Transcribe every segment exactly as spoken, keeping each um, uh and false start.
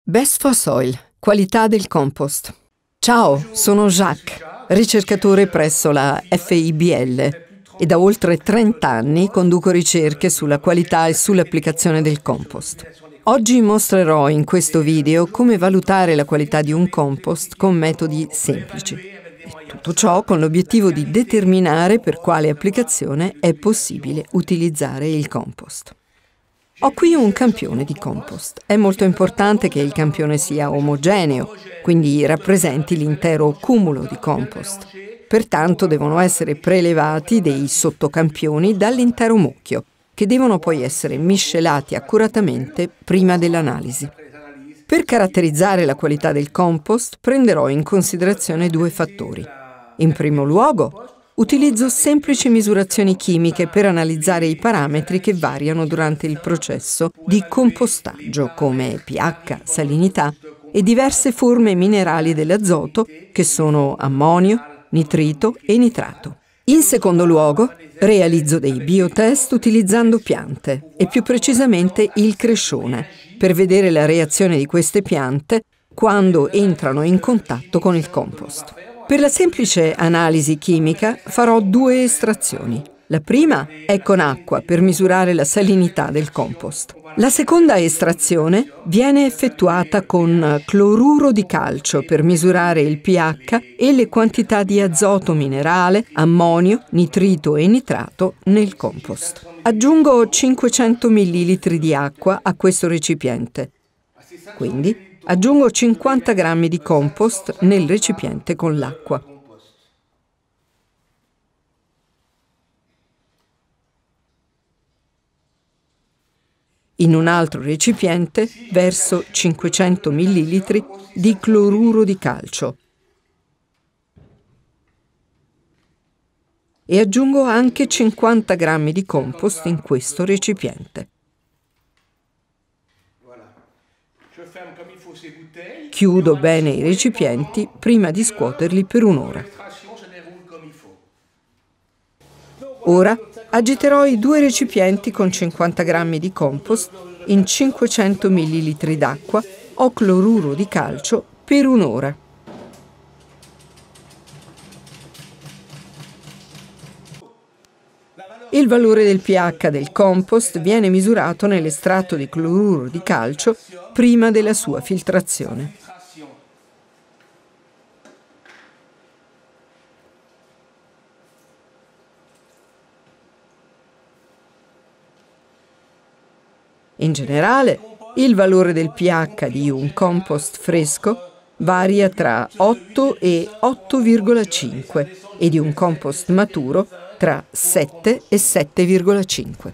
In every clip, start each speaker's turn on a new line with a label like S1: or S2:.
S1: Best for Soil, qualità del compost. Ciao, sono Jacques, ricercatore presso la F I B L e da oltre trenta anni conduco ricerche sulla qualità e sull'applicazione del compost. Oggi mostrerò in questo video come valutare la qualità di un compost con metodi semplici. E tutto ciò con l'obiettivo di determinare per quale applicazione è possibile utilizzare il compost. Ho qui un campione di compost. È molto importante che il campione sia omogeneo, quindi rappresenti l'intero cumulo di compost. Pertanto devono essere prelevati dei sottocampioni dall'intero mucchio, che devono poi essere miscelati accuratamente prima dell'analisi. Per caratterizzare la qualità del compost prenderò in considerazione due fattori. In primo luogo, utilizzo semplici misurazioni chimiche per analizzare i parametri che variano durante il processo di compostaggio, come pH, salinità e diverse forme minerali dell'azoto, che sono ammonio, nitrito e nitrato. In secondo luogo, realizzo dei biotest utilizzando piante, e più precisamente il crescione, per vedere la reazione di queste piante quando entrano in contatto con il compost. Per la semplice analisi chimica farò due estrazioni. La prima è con acqua per misurare la salinità del compost. La seconda estrazione viene effettuata con cloruro di calcio per misurare il pH e le quantità di azoto minerale, ammonio, nitrito e nitrato nel compost. Aggiungo cinquecento millilitri di acqua a questo recipiente. Quindi aggiungo cinquanta grammi di compost nel recipiente con l'acqua. In un altro recipiente verso cinquecento millilitri di cloruro di calcio e aggiungo anche cinquanta grammi di compost in questo recipiente. Chiudo bene i recipienti prima di scuoterli per un'ora. Ora agiterò i due recipienti con cinquanta grammi di compost in cinquecento millilitri d'acqua o cloruro di calcio per un'ora. Il valore del pH del compost viene misurato nell'estratto di cloruro di calcio prima della sua filtrazione. In generale, il valore del pH di un compost fresco varia tra otto e otto virgola cinque e di un compost maturo tra sette e sette virgola cinque.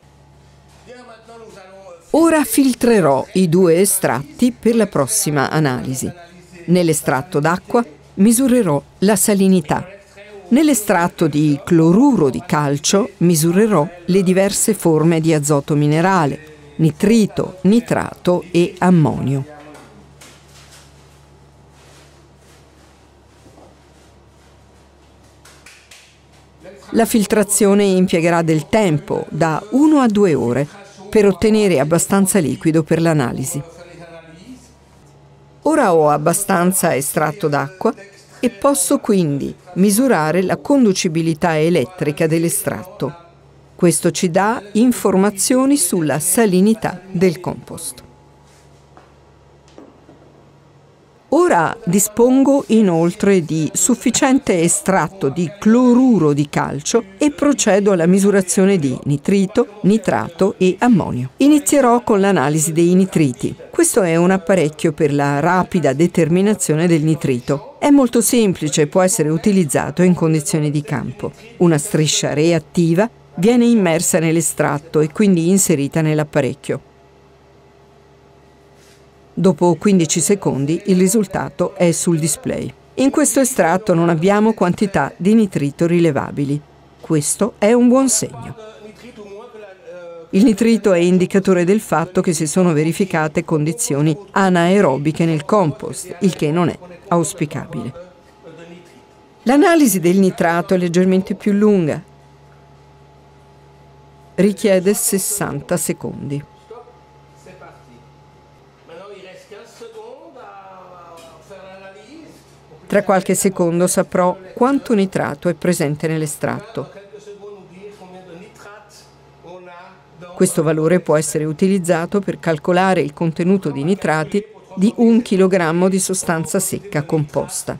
S1: Ora filtrerò i due estratti per la prossima analisi. Nell'estratto d'acqua misurerò la salinità. Nell'estratto di cloruro di calcio misurerò le diverse forme di azoto minerale, nitrito, nitrato e ammonio. La filtrazione impiegherà del tempo, da una a due ore, per ottenere abbastanza liquido per l'analisi. Ora ho abbastanza estratto d'acqua e posso quindi misurare la conducibilità elettrica dell'estratto. Questo ci dà informazioni sulla salinità del compost. Ora dispongo inoltre di sufficiente estratto di cloruro di calcio e procedo alla misurazione di nitrito, nitrato e ammonio. Inizierò con l'analisi dei nitriti. Questo è un apparecchio per la rapida determinazione del nitrito. È molto semplice e può essere utilizzato in condizioni di campo. Una striscia reattiva viene immersa nell'estratto e quindi inserita nell'apparecchio. Dopo quindici secondi il risultato è sul display. In questo estratto non abbiamo quantità di nitrito rilevabili. Questo è un buon segno. Il nitrito è indicatore del fatto che si sono verificate condizioni anaerobiche nel compost, il che non è auspicabile. L'analisi del nitrato è leggermente più lunga. Richiede sessanta secondi. Tra qualche secondo saprò quanto nitrato è presente nell'estratto. Questo valore può essere utilizzato per calcolare il contenuto di nitrati di un chilogrammo di sostanza secca composta.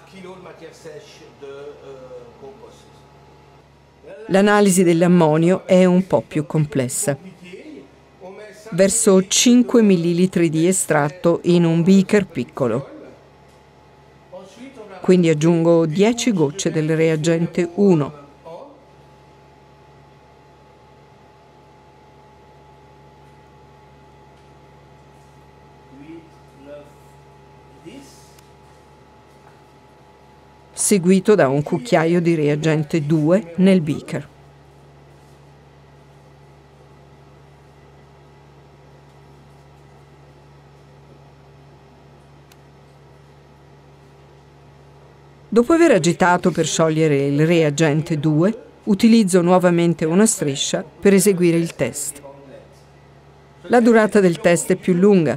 S1: L'analisi dell'ammonio è un po' più complessa. Verso cinque millilitri di estratto in un beaker piccolo. Quindi aggiungo dieci gocce del reagente uno. Seguito da un cucchiaio di reagente due nel beaker. Dopo aver agitato per sciogliere il reagente due, utilizzo nuovamente una striscia per eseguire il test. La durata del test è più lunga.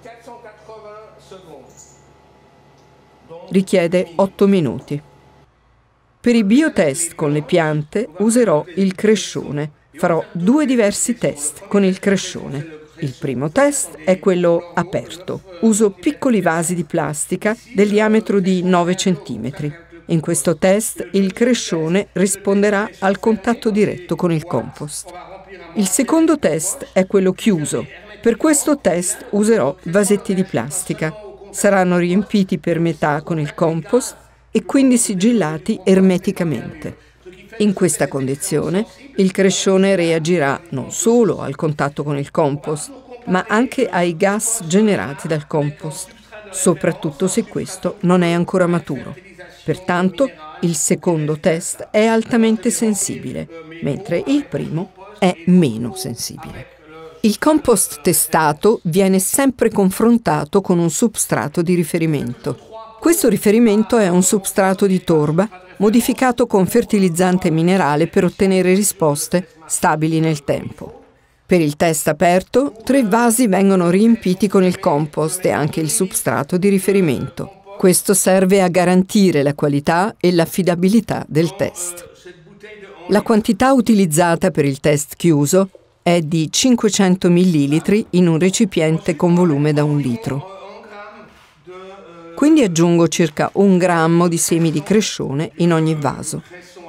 S1: Richiede otto minuti. Per i biotest con le piante userò il crescione. Farò due diversi test con il crescione. Il primo test è quello aperto. Uso piccoli vasi di plastica del diametro di nove centimetri. In questo test il crescione risponderà al contatto diretto con il compost. Il secondo test è quello chiuso. Per questo test userò vasetti di plastica. Saranno riempiti per metà con il compost e quindi sigillati ermeticamente. In questa condizione il crescione reagirà non solo al contatto con il compost, ma anche ai gas generati dal compost, soprattutto se questo non è ancora maturo. Pertanto il secondo test è altamente sensibile, mentre il primo è meno sensibile. Il compost testato viene sempre confrontato con un substrato di riferimento. Questo riferimento è un substrato di torba modificato con fertilizzante minerale per ottenere risposte stabili nel tempo. Per il test aperto, tre vasi vengono riempiti con il compost e anche il substrato di riferimento. Questo serve a garantire la qualità e l'affidabilità del test. La quantità utilizzata per il test chiuso è di cinquecento millilitri in un recipiente con volume da un litro. Quindi aggiungo circa un grammo di semi di crescione in ogni vaso.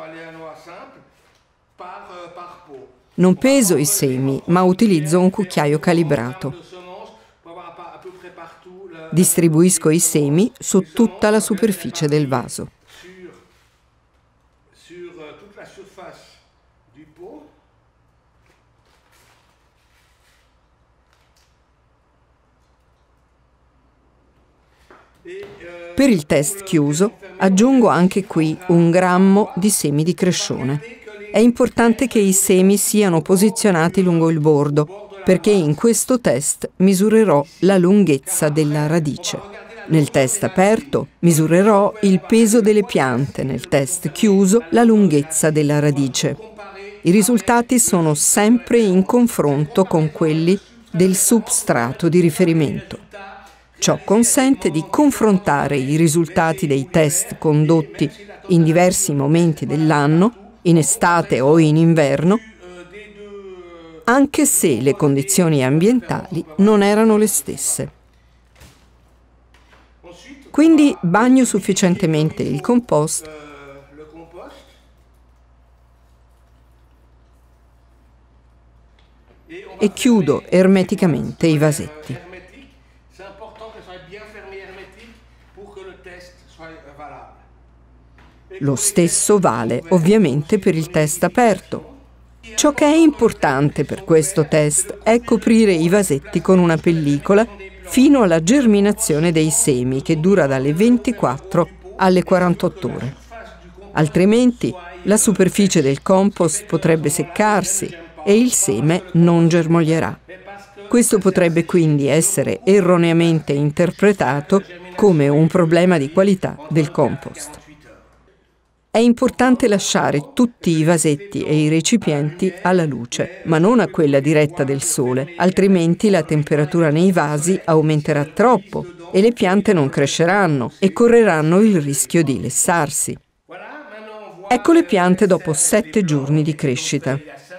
S1: Non peso i semi, ma utilizzo un cucchiaio calibrato. Distribuisco i semi su tutta la superficie del vaso. Per il test chiuso aggiungo anche qui un grammo di semi di crescione. È importante che i semi siano posizionati lungo il bordo, perché in questo test misurerò la lunghezza della radice. Nel test aperto misurerò il peso delle piante, nel test chiuso la lunghezza della radice. I risultati sono sempre in confronto con quelli del substrato di riferimento. Ciò consente di confrontare i risultati dei test condotti in diversi momenti dell'anno, in estate o in inverno, anche se le condizioni ambientali non erano le stesse. Quindi bagno sufficientemente il compost e chiudo ermeticamente i vasetti. Lo stesso vale ovviamente per il test aperto. Ciò che è importante per questo test è coprire i vasetti con una pellicola fino alla germinazione dei semi, che dura dalle ventiquattro alle quarantotto ore. Altrimenti la superficie del compost potrebbe seccarsi e il seme non germoglierà. Questo potrebbe quindi essere erroneamente interpretato come un problema di qualità del compost. È importante lasciare tutti i vasetti e i recipienti alla luce, ma non a quella diretta del sole, altrimenti la temperatura nei vasi aumenterà troppo e le piante non cresceranno e correranno il rischio di lessarsi. Ecco le piante dopo sette giorni di crescita.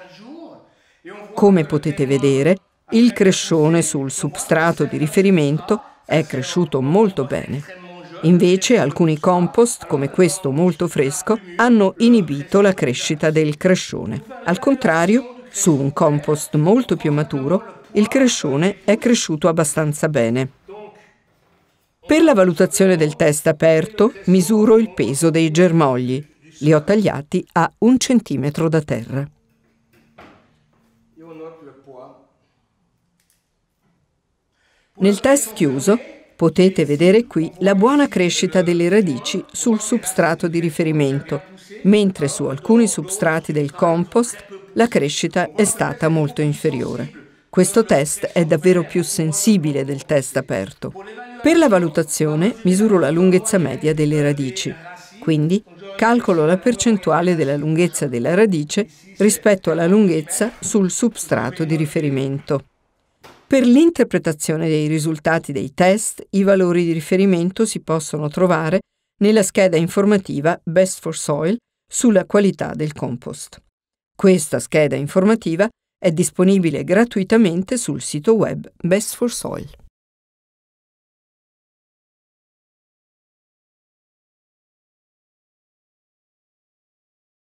S1: Come potete vedere, il crescione sul substrato di riferimento è cresciuto molto bene. Invece alcuni compost, come questo molto fresco, hanno inibito la crescita del crescione. Al contrario, su un compost molto più maturo, il crescione è cresciuto abbastanza bene. Per la valutazione del test aperto, misuro il peso dei germogli. Li ho tagliati a un centimetro da terra. Nel test chiuso, potete vedere qui la buona crescita delle radici sul substrato di riferimento, mentre su alcuni substrati del compost la crescita è stata molto inferiore. Questo test è davvero più sensibile del test aperto. Per la valutazione misuro la lunghezza media delle radici, quindi calcolo la percentuale della lunghezza della radice rispetto alla lunghezza sul substrato di riferimento. Per l'interpretazione dei risultati dei test, i valori di riferimento si possono trovare nella scheda informativa Best for Soil sulla qualità del compost. Questa scheda informativa è disponibile gratuitamente sul sito web Best for Soil.